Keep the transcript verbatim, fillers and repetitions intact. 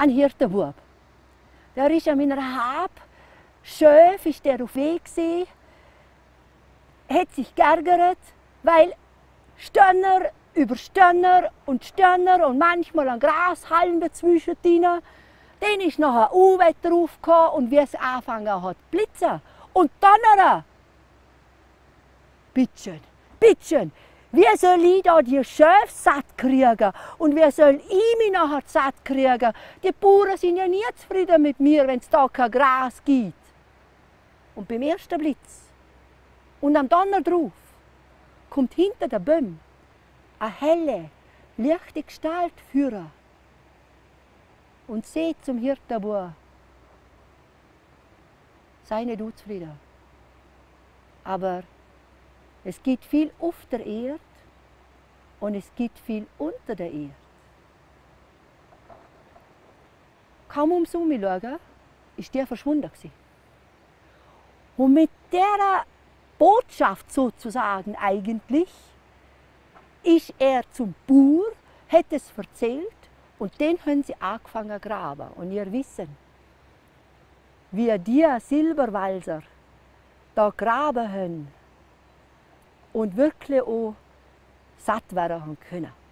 ein Hirtenbub. Der ist an meiner Hab, Schöf ist der auf Weg gewesen, hat sich geärgert, weil Stönner über Stönner und Stönner und manchmal ein Grashalm dazwischen drin. Dann ist noch ein U-Wetter aufgekommen und wie es angefangen hat zu blitzen und donnern. Bittschön, bittschön, wie soll ich da die Schöfe satt kriegen und wie soll ich mich nachher satt kriegen? Die Bauern sind ja nie zufrieden mit mir, wenn es da kein Gras gibt. Und beim ersten Blitz und am Donner drauf kommt hinter den Bäumen eine helle, leichte Gestalt führen und sagt zum Hirtenbub: sei nicht unzufrieden, aber es gibt viel auf der Erde und es gibt viel unter der Erde. Kaum ums Umschauen ist der verschwunden. Und mit dieser Botschaft sozusagen eigentlich ist er zum Bauer, hat es erzählt und dann haben sie angefangen zu graben. Und ihr wisst, wie die Silberwalser da graben haben und wirklich auch satt werden können.